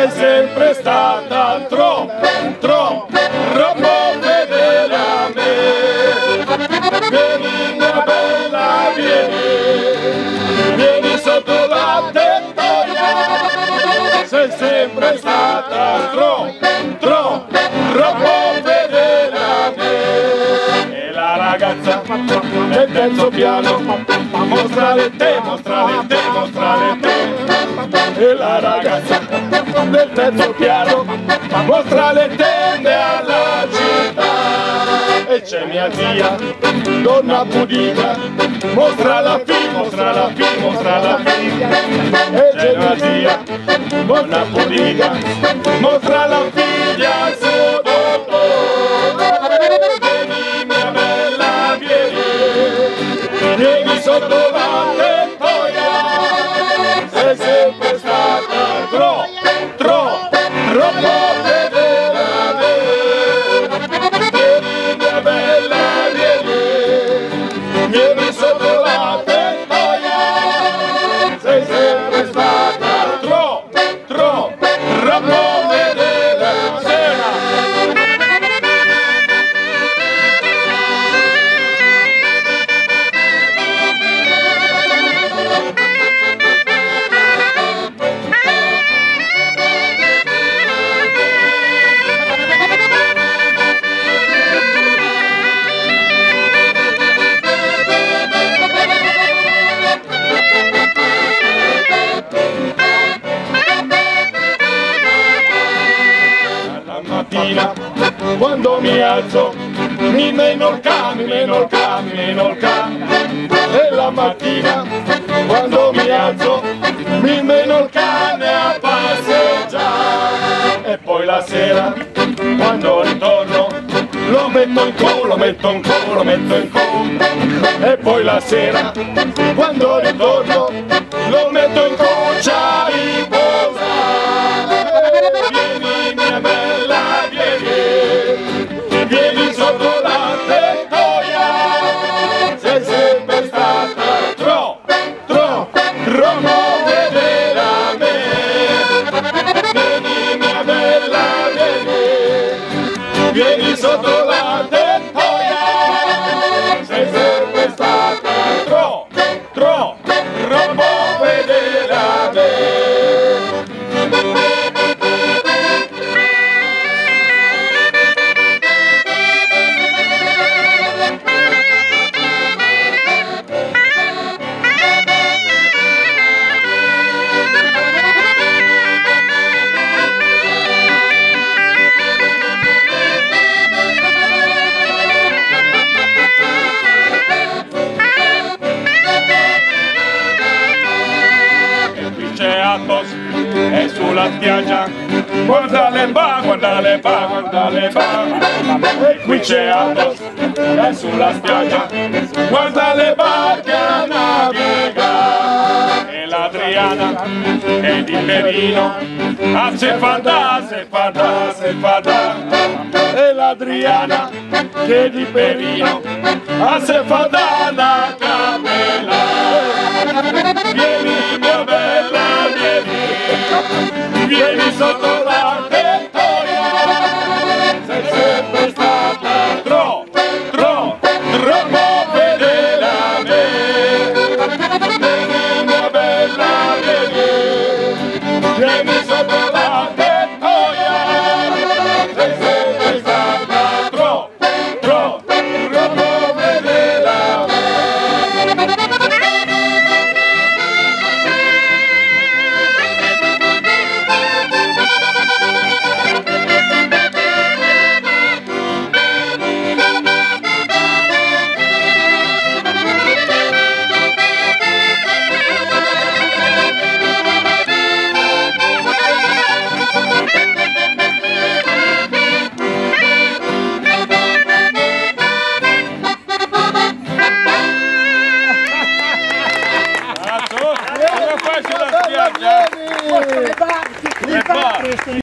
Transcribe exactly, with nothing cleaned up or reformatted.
sei sempre stata troppo, troppo, troppo fedele a me. Vieni mia bella, vieni, vieni sotto la tettoia, sei sempre stata troppo, troppo, troppo fedele a me. E la ragazza del terzo piano, mostrare te, mostrare te, mostrare te. E la ragazza del terzo piano mostra le tende alla città. E c'è mia zia, donna pudica, mostra la figlia, mostra la figlia, mostra la figlia. E c'è mia zia, donna pudica, mostra la figlia al suo dottore. Vieni mia bella, vieni, vieni sotto la tettoia, sei sempre stata troppo, troppo, troppo fedele a me. Vieni mia bella, vieni, vieni sotto la tettoia, sei sempre stata troppo, troppo, troppo fedele a me. Quando mi alzo mi meno il cane, mi meno il cane, mi meno il cane. E la mattina quando mi alzo mi meno il cane a passeggiare. E poi la sera quando ritorno lo metto in culo, lo metto in culo, lo metto in culo. E poi la sera quando ritorno lo metto in cuccia a riposare. Vieni mia bella, vieni, vieni sotto la tettoia, sei sempre stata troppo, troppo, troppo fedele a me. Vieni mia bella, vieni, vieni sotto la tettoia, sei sempre stata troppo, troppo, troppo fedele a me. E sulla spiaggia guarda le bar, guarda le bar, guarda le bar. E qui c'è Athos, e sulla spiaggia guarda le barche a navigare. E l'Adriana è di Perino, a se fa da, se fa da, se fa da. E l'Adriana che è di Perino, a se fa da una capella. Vieni mia bella, vieni, vieni sotto la tettoia, sei sempre stata troppo, troppo, troppo fedele a me. Vieni mia bella, vieni, vieni sotto la tettoia, sei sempre stata troppo, troppo, troppo fedele a me. Le barche, le barche.